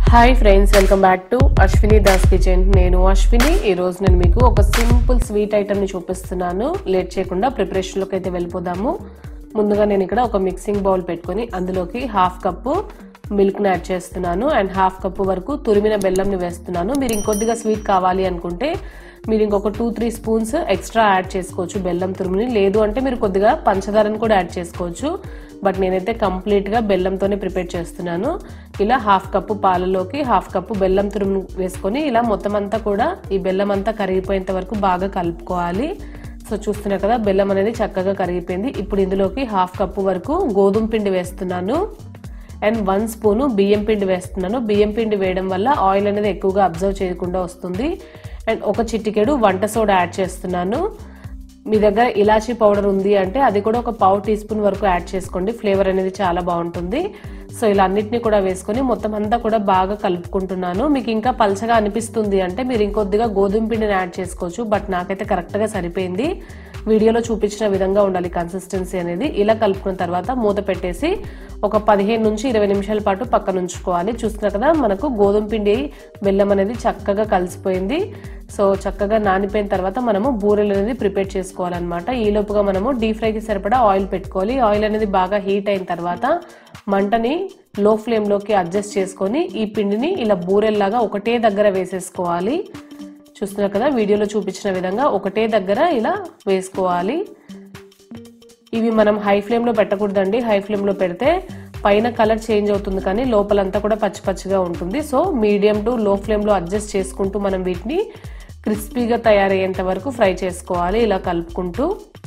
Hi friends, welcome back to Ashwini Das kitchen. నేను అశ్విని. ఈరోజు నేను మీకు ఒక సింపుల్ స్వీట్ ఐటమ్ని చూపిస్తున్నాను. లేట్ చేయకుండా ప్రిపరేషన్లోకి అయితే వెళ్ళిపోదాము. ముందుగా నేను ఇక్కడ ఒక మిక్సింగ్ బౌల్ పెట్టుకొని అందులోకి హాఫ్ కప్పు మిల్క్ని యాడ్ చేస్తున్నాను అండ్ హాఫ్ కప్పు వరకు తురిమిన బెల్లంని వేస్తున్నాను. మీరు ఇంకొద్దిగా స్వీట్ కావాలి అనుకుంటే మీరు ఇంకొక 2-3 స్పూన్స్ ఎక్స్ట్రా యాడ్ చేసుకోవచ్చు బెల్లం తురుముని. లేదు అంటే మీరు కొద్దిగా పంచదారని కూడా యాడ్ చేసుకోవచ్చు. బట్ నేనైతే కంప్లీట్గా బెల్లంతోనే ప్రిపేర్ చేస్తున్నాను. ఇలా హాఫ్ కప్పు పాలలోకి హాఫ్ కప్పు బెల్లం తురుము వేసుకొని ఇలా మొత్తం అంతా కూడా ఈ బెల్లం అంతా కరిగిపోయేంత వరకు బాగా కలుపుకోవాలి. సో చూస్తున్నారు కదా, బెల్లం అనేది చక్కగా కరిగిపోయింది. ఇప్పుడు ఇందులోకి హాఫ్ కప్పు వరకు గోధుమ పిండి వేస్తున్నాను అండ్ 1 స్పూను బియ్యం పిండి వేస్తున్నాను. బియ్యం పిండి వేయడం వల్ల ఆయిల్ అనేది ఎక్కువగా అబ్జర్వ్ చేయకుండా వస్తుంది. అండ్ ఒక చిటికెడు వంట సోడా యాడ్ చేస్తున్నాను. మీ దగ్గర ఇలాచీ పౌడర్ ఉంది అంటే అది కూడా ఒక 1/2 టీ స్పూన్ వరకు యాడ్ చేసుకోండి. ఫ్లేవర్ అనేది చాలా బాగుంటుంది. సో ఇలా అన్నిటిని కూడా వేసుకొని మొత్తం అంతా కూడా బాగా కలుపుకుంటున్నాను. మీకు ఇంకా పల్చగా అనిపిస్తుంది అంటే మీరు ఇంకొద్దిగా గోధుమ పిండిని యాడ్ చేసుకోవచ్చు. బట్ నాకైతే కరెక్ట్గా సరిపోయింది. వీడియోలో చూపించిన విధంగా ఉండాలి కన్సిస్టెన్సీ అనేది. ఇలా కలుపుకున్న తర్వాత మూత పెట్టేసి ఒక 15 నుంచి 20 నిమిషాల పాటు పక్కన ఉంచుకోవాలి. చూస్తున్నారు కదా, మనకు గోధుమ పిండి బెల్లం అనేది చక్కగా కలిసిపోయింది. సో చక్కగా నానిపోయిన తర్వాత మనము బూరెలు అనేది ప్రిపేర్ చేసుకోవాలన్నమాట. ఈ లోపుగా మనము డీప్ ఫ్రైకి సరిపడా ఆయిల్ పెట్టుకోవాలి. ఆయిల్ అనేది బాగా హీట్ అయిన తర్వాత మంటని లో ఫ్లేమ్లోకి అడ్జస్ట్ చేసుకొని ఈ పిండిని ఇలా బూరెల్లాగా ఒకటే దగ్గర వేసేసుకోవాలి. చూస్తున్నారు కదా, వీడియోలో చూపించిన విధంగా ఒకటే దగ్గర ఇలా వేసుకోవాలి. ఇవి మనం హై ఫ్లేమ్లో పెట్టకూడదండి. హై ఫ్లేమ్లో పెడితే పైన కలర్ చేంజ్ అవుతుంది కానీ లోపలంతా కూడా పచ్చి పచ్చిగా ఉంటుంది. సో మీడియం టు లో ఫ్లేమ్లో అడ్జస్ట్ చేసుకుంటూ మనం వీటిని క్రిస్పీగా తయారయ్యేంత వరకు ఫ్రై చేసుకోవాలి. ఇలా కలుపుకుంటూ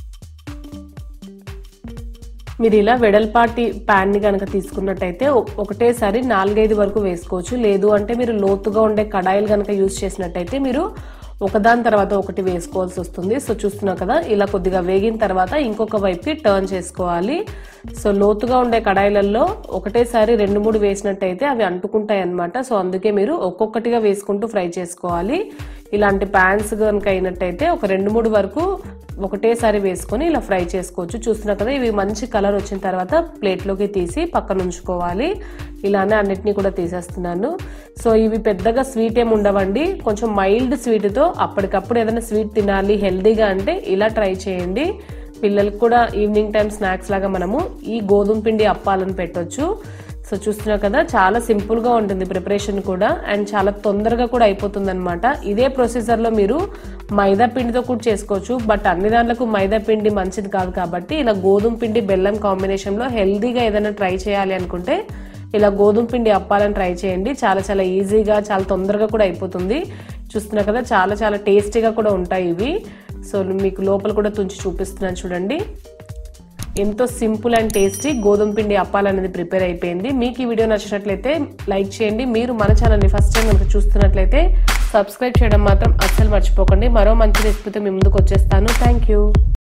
మీరు ఇలా వెడల్పాటి ప్యాన్ని కనుక తీసుకున్నట్టయితే ఒకటేసారి 4-5 వరకు వేసుకోవచ్చు. లేదు అంటే మీరు లోతుగా ఉండే కడాయిలు కనుక యూజ్ చేసినట్టయితే మీరు ఒకదాని తర్వాత ఒకటి వేసుకోవాల్సి వస్తుంది. సో చూస్తున్నా కదా, ఇలా కొద్దిగా వేగిన తర్వాత ఇంకొక వైపుకి టర్న్ చేసుకోవాలి. సో లోతుగా ఉండే కడాయిలలో ఒకటేసారి 2-3 వేసినట్టయితే అవి అంటుకుంటాయి అన్నమాట. సో అందుకే మీరు ఒక్కొక్కటిగా వేసుకుంటూ ఫ్రై చేసుకోవాలి. ఇలాంటి ప్యాన్స్ కనుక అయినట్టయితే ఒక 2-3 వరకు ఒకటేసారి వేసుకొని ఇలా ఫ్రై చేసుకోవచ్చు. చూస్తున్నా కదా, ఇవి మంచి కలర్ వచ్చిన తర్వాత ప్లేట్లోకి తీసి పక్కన ఉంచుకోవాలి. ఇలానే అన్నిటినీ కూడా తీసేస్తున్నాను. సో ఇవి పెద్దగా స్వీట్ ఏమి ఉండవండి. కొంచెం మైల్డ్ స్వీట్తో అప్పటికప్పుడు ఏదైనా స్వీట్ తినాలి హెల్దీగా అంటే ఇలా ట్రై చేయండి. పిల్లలకు కూడా ఈవినింగ్ టైం స్నాక్స్ లాగా మనము ఈ గోధుమ పిండి అప్పాలను పెట్టొచ్చు. సో చూస్తున్నా కదా, చాలా సింపుల్ గా ఉంటుంది ప్రిపరేషన్ కూడా అండ్ చాలా తొందరగా కూడా అయిపోతుంది అనమాట. ఇదే ప్రొసీజర్ లో మీరు మైదా పిండితో కూడా చేసుకోవచ్చు. బట్ అన్ని దాంట్లకు మైదా పిండి మంచిది కాదు కాబట్టి ఇలా గోధుమ పిండి బెల్లం కాంబినేషన్ లో హెల్దీగా ఏదైనా ట్రై చేయాలి అనుకుంటే ఇలా గోధుమ పిండి అప్పాలని ట్రై చేయండి. చాలా చాలా ఈజీగా చాలా తొందరగా కూడా అయిపోతుంది. చూస్తున్నా కదా, చాలా చాలా టేస్టీగా కూడా ఉంటాయి ఇవి. సో మీకు లోపల కూడా తుంచి చూపిస్తున్నాను చూడండి. ఎంతో సింపుల్ అండ్ టేస్టీ గోధుమ పిండి అప్పాలు అనేది ప్రిపేర్ అయిపోయింది. మీకు ఈ వీడియో నచ్చినట్లయితే లైక్ చేయండి. మీరు మన ఛానల్ని ఫస్ట్ టైం కనుక చూస్తున్నట్లయితే సబ్స్క్రైబ్ చేయడం మాత్రం అస్సలు మర్చిపోకండి. మరో మంచి రెసిపీతో మీ ముందుకు వచ్చేస్తాను. Thank you.